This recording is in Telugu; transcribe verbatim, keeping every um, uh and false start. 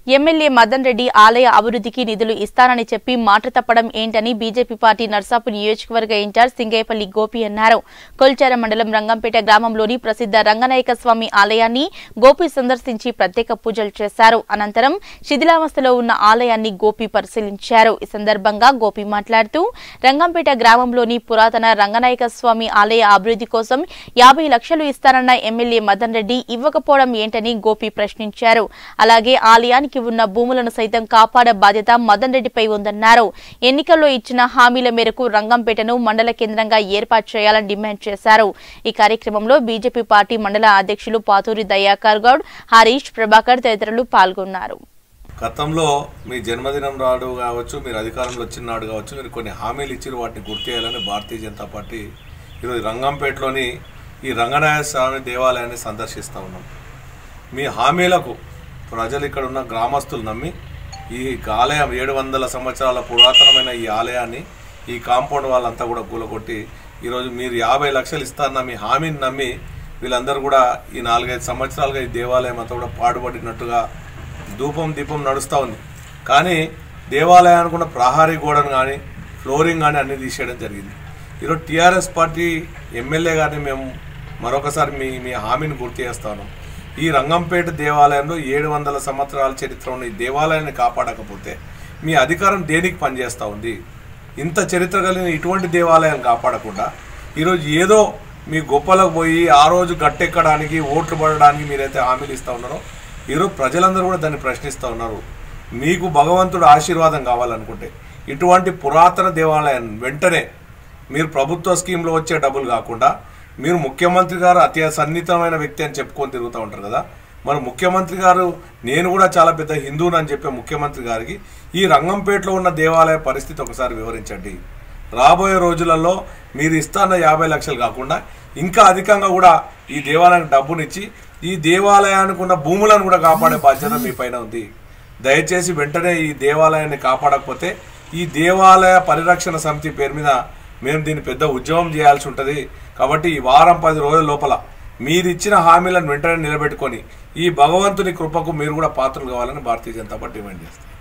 ఎమ్మెల్యే మదన్ రెడ్డి ఆలయ అభివృద్ధికి నిధులు ఇస్తానని చెప్పి మాట తప్పడం ఏంటని బీజేపీ పార్టీ నర్సాపు నియోజకవర్గ ఇన్ఛార్జ్ సింగయ్యపల్లి గోపి అన్నారు. కొల్చార మండలం రంగంపేట గ్రామంలోని ప్రసిద్ధ రంగనాయక స్వామి ఆలయాన్ని గోపి సందర్శించి ప్రత్యేక పూజలు చేశారు. అనంతరం శిథిలావస్థలో ఉన్న ఆలయాన్ని గోపి పరిశీలించారు. ఈ సందర్భంగా గోపి మాట్లాడుతూ రంగంపేట గ్రామంలోని పురాతన రంగనాయక స్వామి ఆలయ అభివృద్ధి కోసం యాభై లక్షలు ఇస్తానన్న ఎమ్మెల్యే మదన్ రెడ్డి ఇవ్వకపోవడం ఏంటని గోపి ప్రశ్నించారు. అలాగే ఆలయానికి ఉన్న భూములను సైతం కాపాడే బాధ్యత మదన్ రెడ్డిపై ఉందన్నారు. ఎన్నికల్లో ఇచ్చిన హామీల మేరకు రంగంపేటను మండల కేంద్రంగా ఏర్పాటు చేయాలని డిమాండ్ చేశారు. ఈ కార్యక్రమంలో బీజేపీ పార్టీ మండల అధ్యక్షులు పాతూరి దయాకర్ గౌడ్, హరీష్, ప్రభాకర్ తదితరులు పాల్గొన్నారు. గతంలో మీ జన్మదినం నాడు కావచ్చు, మీరు అధికారంలో వచ్చిన నాడు కావచ్చు, మీరు కొన్ని హామీలు ఇచ్చిన వాటిని గుర్తు చేయాలని భారతీయ జనతా పార్టీ ఈరోజు రంగంపేటలోని ఈ రంగనాయక స్వామి దేవాలయాన్ని సందర్శిస్తూ ఉన్నాం. మీ హామీలకు ప్రజలు ఇక్కడ ఉన్న గ్రామస్తులు నమ్మి ఈ ఆలయం ఏడు వందల సంవత్సరాల పురాతనమైన ఈ ఆలయాన్ని ఈ కాంపౌండ్ వాళ్ళంతా కూడా కూలగొట్టి ఈరోజు మీరు యాభై లక్షలు ఇస్తారన్న మీ హామీని నమ్మి వీళ్ళందరూ కూడా ఈ నాలుగైదు సంవత్సరాలుగా ఈ దేవాలయం అంతా కూడా పాడుపడినట్టుగా ధూపం దీపం నడుస్తూ ఉంది. కానీ దేవాలయానికి ఉన్న ప్రహారీ గోడను కానీ ఫ్లోరింగ్ కానీ అన్నీ తీసేయడం జరిగింది. ఈరోజు టీఆర్ఎస్ పార్టీ ఎమ్మెల్యే గారిని మేము మరొకసారి మీ మీ హామీని గుర్తు చేస్తా ఉన్నాం. ఈ రంగంపేట దేవాలయంలో ఏడు వందల సంవత్సరాల చరిత్ర ఉన్న ఈ దేవాలయాన్ని కాపాడకపోతే మీ అధికారం దేనికి పనిచేస్తూ ఉంది? ఇంత చరిత్ర కలిగిన ఇటువంటి దేవాలయం కాపాడకుండా ఈరోజు ఏదో మీ గొప్పలకు పోయి ఆ రోజు గట్టెక్కడానికి ఓట్లు పడడానికి మీరైతే హామీలు ఇస్తూ ఉన్నారో ఈరోజు ప్రజలందరూ కూడా దాన్ని ప్రశ్నిస్తూ ఉన్నారు. మీకు భగవంతుడు ఆశీర్వాదం కావాలనుకుంటే ఇటువంటి పురాతన దేవాలయం వెంటనే మీరు ప్రభుత్వ స్కీమ్లో వచ్చే డబ్బులు కాకుండా మీరు ముఖ్యమంత్రి గారు అతి సన్నిహితమైన వ్యక్తి అని చెప్పుకొని తిరుగుతూ ఉంటారు కదా, మరి ముఖ్యమంత్రి గారు నేను కూడా చాలా పెద్ద హిందువుని అని చెప్పే ముఖ్యమంత్రి గారికి ఈ రంగంపేటలో ఉన్న దేవాలయ పరిస్థితి ఒకసారి వివరించండి. రాబోయే రోజులలో మీరు ఇస్తున్న యాభై లక్షలు కాకుండా ఇంకా అధికంగా కూడా ఈ దేవాలయానికి డబ్బునిచ్చి ఈ దేవాలయానికి ఉన్న భూములను కూడా కాపాడే బాధ్యత మీ పైన ఉంది. దయచేసి వెంటనే ఈ దేవాలయాన్ని కాపాడకపోతే ఈ దేవాలయ పరిరక్షణ సమితి పేరు మీద మేము దీన్ని పెద్ద ఉద్యమం చేయాల్సి ఉంటుంది. కాబట్టి ఈ వారం పది రోజుల లోపల మీరు ఇచ్చిన హామీలను వెంటనే నిలబెట్టుకొని ఈ భగవంతుని కృపకు మీరు కూడా పాత్రలు కావాలని భారతీయ జనతా పార్టీ డిమాండ్ చేస్తారు.